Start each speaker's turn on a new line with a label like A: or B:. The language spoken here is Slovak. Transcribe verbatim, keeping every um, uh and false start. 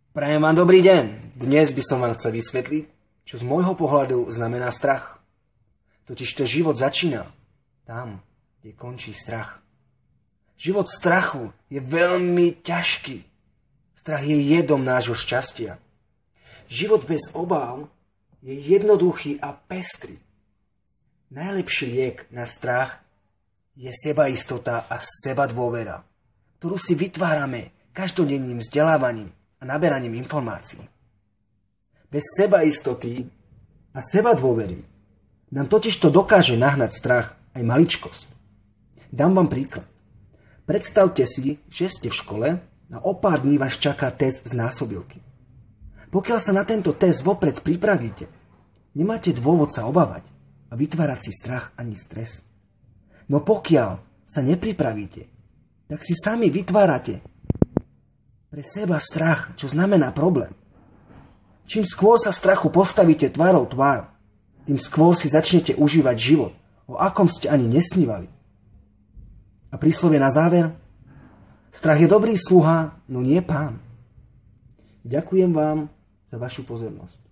A: Prajem vám dobrý deň. Dnes by som vám chcel vysvetliť, čo z môjho pohľadu znamená strach. Totižto život začína tam, kde končí strach. Život strachu je veľmi ťažký. Strach je jedom nášho šťastia. Život bez obáv je jednoduchý a pestrý. Najlepší liek na strach je sebaistota a sebadôvera, ktorú si vytvárame každodenným vzdelávaním a naberaním informácií. Bez sebaistoty a sebadôvery nám totiž to dokáže nahnať strach aj maličkosť. Dám vám príklad. Predstavte si, že ste v škole a o pár dní vás čaká test z násobilky. Pokiaľ sa na tento test vopred pripravíte, nemáte dôvod sa obávať a vytvárať si strach ani stres. No pokiaľ sa nepripravíte, tak si sami vytvárate pre seba strach, čo znamená problém. Čím skôr sa strachu postavíte tvárou tvár, tým skôr si začnete užívať život, o akom ste ani nesnívali. A príslovie na záver? Strach je dobrý sluha, no nie pán. Ďakujem vám za vašu pozornosť.